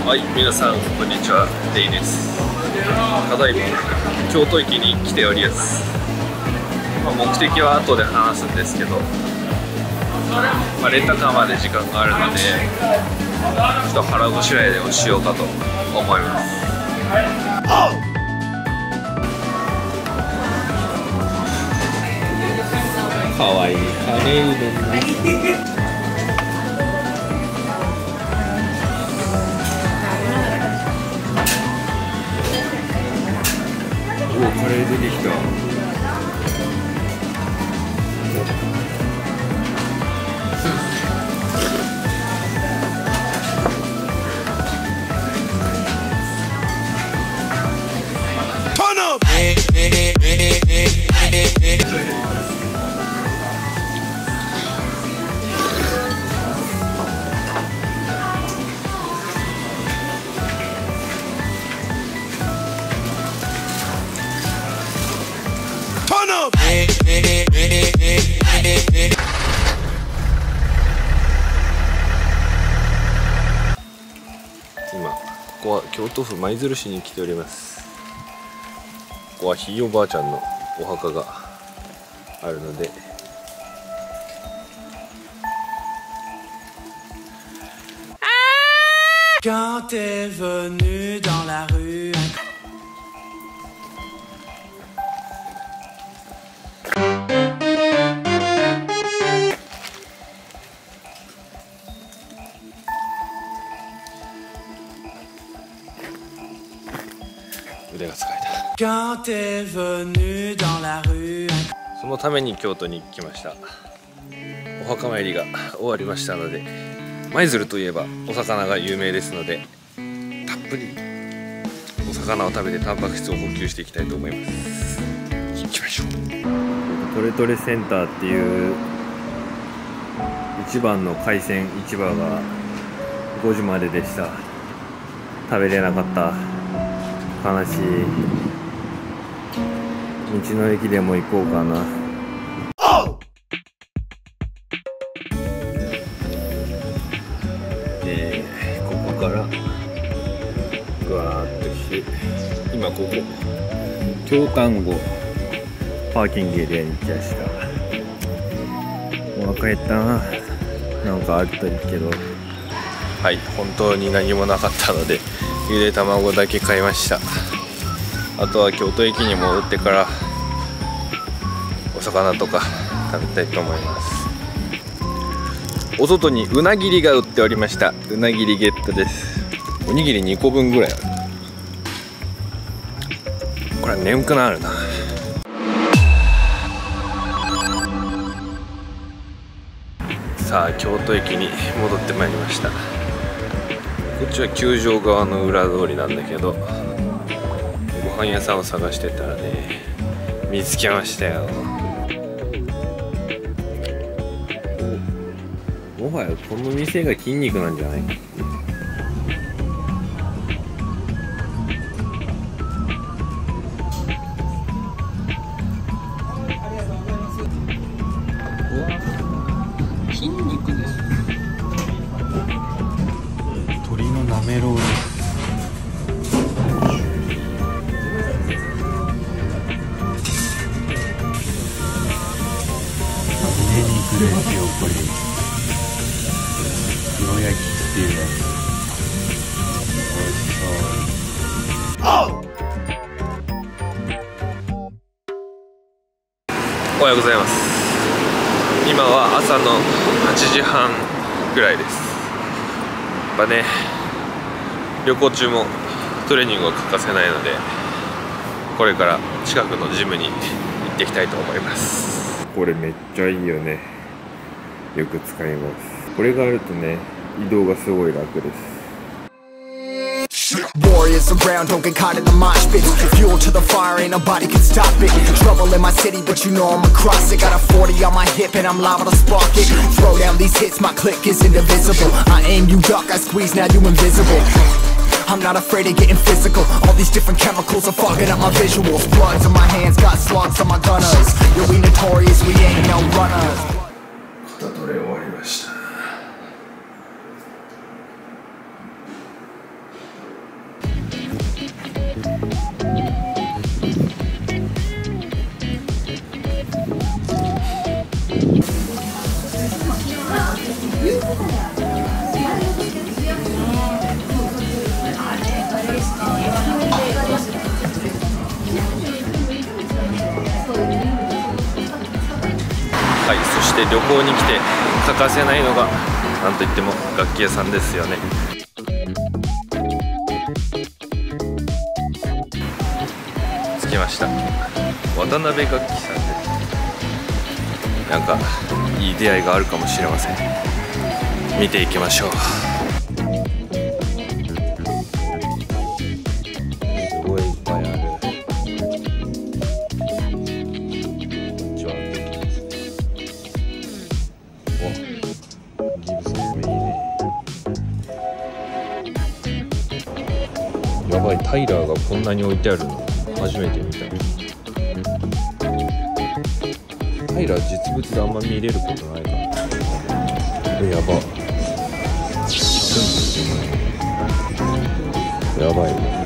はい、皆さんこんにちは、デイです。ただいま京都駅に来ております。目的は後で話すんですけど、レンタカーまで時間があるので、ちょっと腹ごしらえをしようかと思います。かわいいカレーうどん。カレー出てきた。今ここは京都府舞鶴市に来ております。ここはひいおばあちゃんのお墓があるので、腕が疲れた。そのために京都に来ました。お墓参りが終わりましたので、舞鶴といえばお魚が有名ですので、たっぷりお魚を食べてタンパク質を補給していきたいと思います。行きましょう。トレトレセンターっていう一番の海鮮市場が5時まででした。食べれなかった。悲しい。道の駅でも行こうかな。ここからぐわーっと来て、今ここ京丹後パーキングエリアに来ました。お腹減ったな。なんかあるといいけど。はい、本当に何もなかったのでゆで卵だけ買いました。あとは京都駅に戻ってからお魚とか食べたいと思います。お外にうなぎりが売っておりました。うなぎりゲットです。おにぎり2個分ぐらいある。これ眠くなるな。さあ京都駅に戻ってまいりました。こっちは球場側の裏通りなんだけど、ご飯屋さんを探してたらね、見つけましたよ。もはやこの店が筋肉なんじゃない？筋肉です。鶏のなめろうです。胸肉ですよ、これ。黒焼きっていうやつ。おいしそう。おはようございます。今は朝の8時半ぐらいです。やっぱね、旅行中もトレーニングは欠かせないので、これから近くのジムに行っていきたいと思います。これめっちゃいいよね。よく使います。これがあるとね、移動がすごい楽です。 Warriors around, don't get caught in the mosh pit. Fuel to the fire, ain't nobody can stop it. Trouble in my city, but you know I'm across it. Got a 40 on my hip and I'm liable to spark it. Throw down these hits, my click is indivisible. I aim, you duck, I squeeze, now you invisible. I'm not afraid of getting physical. All these different chemicals are fogging up my visuals. Bloods on my hands, got slugs on my gunners. Yeah, we notorious, we ain't no runners. 肩トレ終わりました。 はい、そして旅行に来て欠かせないのがなんといっても楽器屋さんですよね。着きました。渡辺楽器さんでなんかいい出会いがあるかもしれません。見ていきましょう。すごいいっぱいある。やばい、タイラーがこんなに置いてあるの初めて見た。タイラー実物であんま見れることないから。やば。やばいね。